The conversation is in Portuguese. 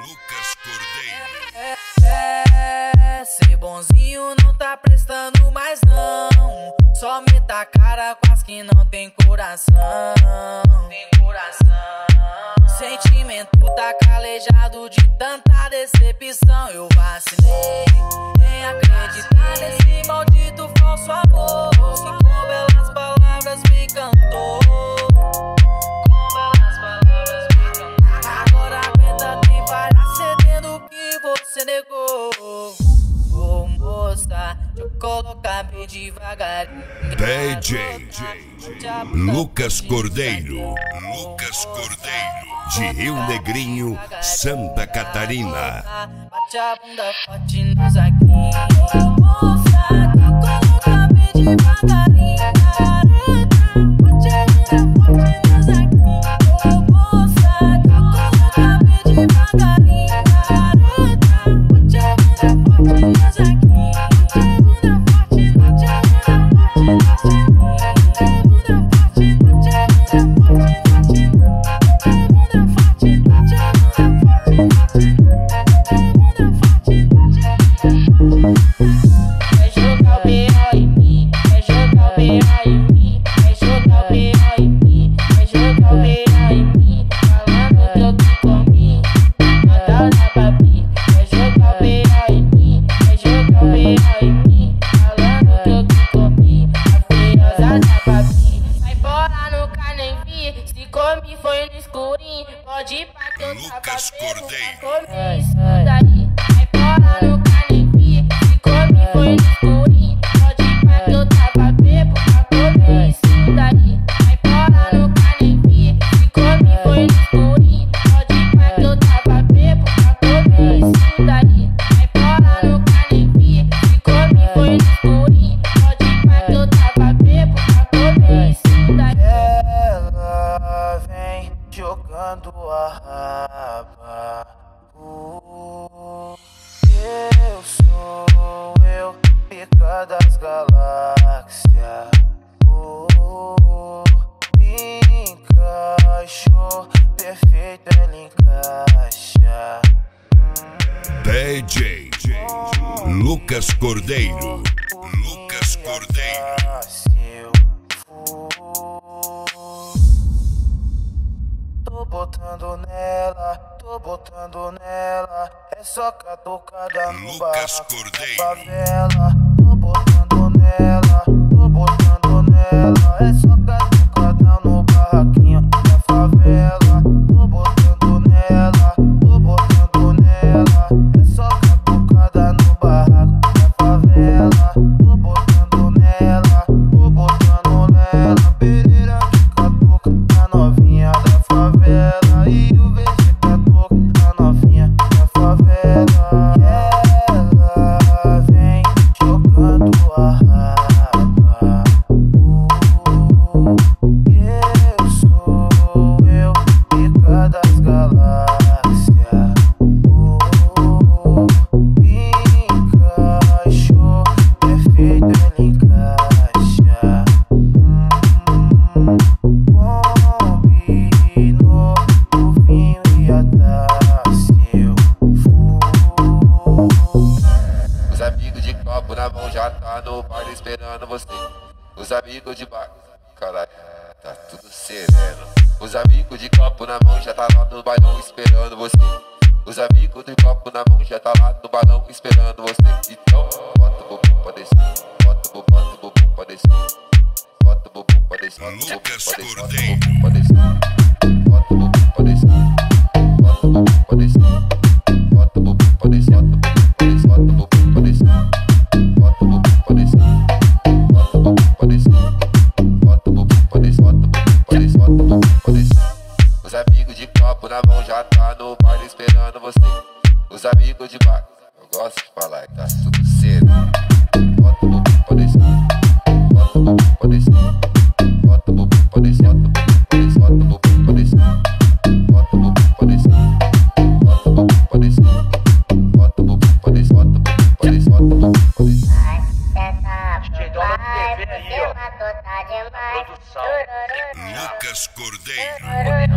Lucas Cordeiro. Ser bonzinho não tá prestando mais não. Só meta a cara com as que não tem coração. Sentimento tá calejado de tanta decepção. Eu vacilei em acreditar nesse maldito falso amor que com belas palavras me cantou. Agora aguenta, tem várias cedendo o que você negou. Ô moça, deixa eu colocar bem devagarinho. DJ Lucas Cordeiro. Lucas Cordeiro. De Rio Negrinho, Santa Catarina. Bate a bunda forte nos aqui. Moça, deixa eu colocar bem devagarinho. Bate a bunda forte nos aqui. Moça, deixa eu colocar bem devagarinho. Bate a bunda forte nos aqui. Lucas Cordeiro. Jogando a raba. Eu sou eu, pica das galáxias. Encaixou, perfeito, ela encaixa. DJ Lucas Cordeiro. Lucas Cordeiro. Tô botando nela, é só catucada no Lucas barraco Cordeiro. da favela. Tô botando nela, é só catucada no barraquinho da favela. Tô botando nela, é só catucada no barraco da favela. Tô botando nela, pereira de catuca, a novinha da favela. E o VG catuca, a novinha da favela. Ela vem jogando a raba. Eu sou eu, pica das galáxias. Encaixou, perfeito, ela encaixa. Combinou o vinho e a taça. Eu Os amigos de copo na mão já tá no baile esperando você. Os amigos de bar, caralho, tá tudo sereno. Os amigos de copo na mão já tá lá no bailão esperando você. Os amigos de copo na mão já tá lá no balão esperando você. Então, bota o bumbum pra descer, bota o bumbum pra descer, bota o bumbum pra descer, Lucas bota o bumbum Cordeiro. pra descer, bota o bumbum pra descer, bota o bumbum pra descer, bota o bumbum pra descer, bota o bumbum pra descer, bota o bumbum pra descer, bota o bumbum pra descer, bota o bumbum pra descer, bota o bumbum pra descer, bota o bumbum pra descer. Os amigos de copo na mão já tá no baile esperando você. Os amigos de bar, eu gosto de falar que tá tudo cedo. Bota o bumbum pra descer, bota o bumbum pra descer, bota o bumbum pra descer, bota o bumbum pra descer, bota o bumbum pra descer, bota o bumbum pra descer, bota o bumbum pra descer, bota o bumbum pra descer, bota o bumbum pra descer. Lucas Cordeiro.